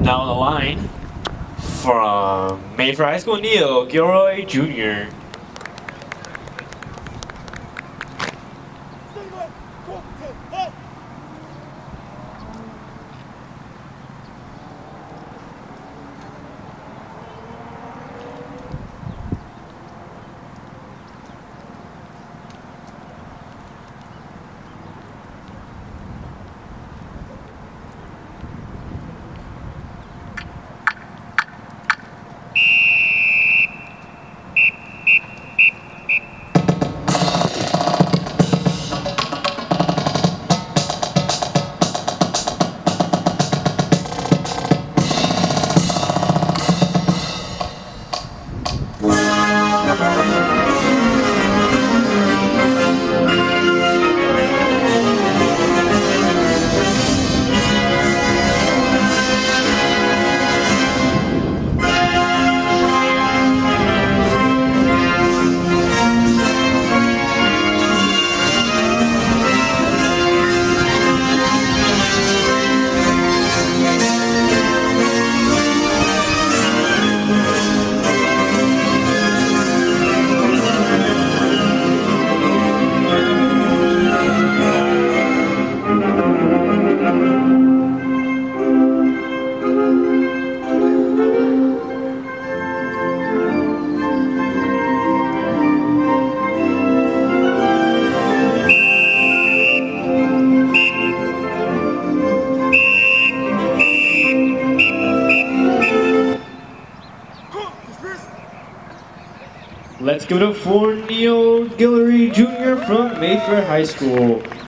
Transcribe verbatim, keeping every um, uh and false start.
Now on the line from MayFair High School, Neil Guillory Junior Let's give it up for Neil Guillory Junior from MayFair High School.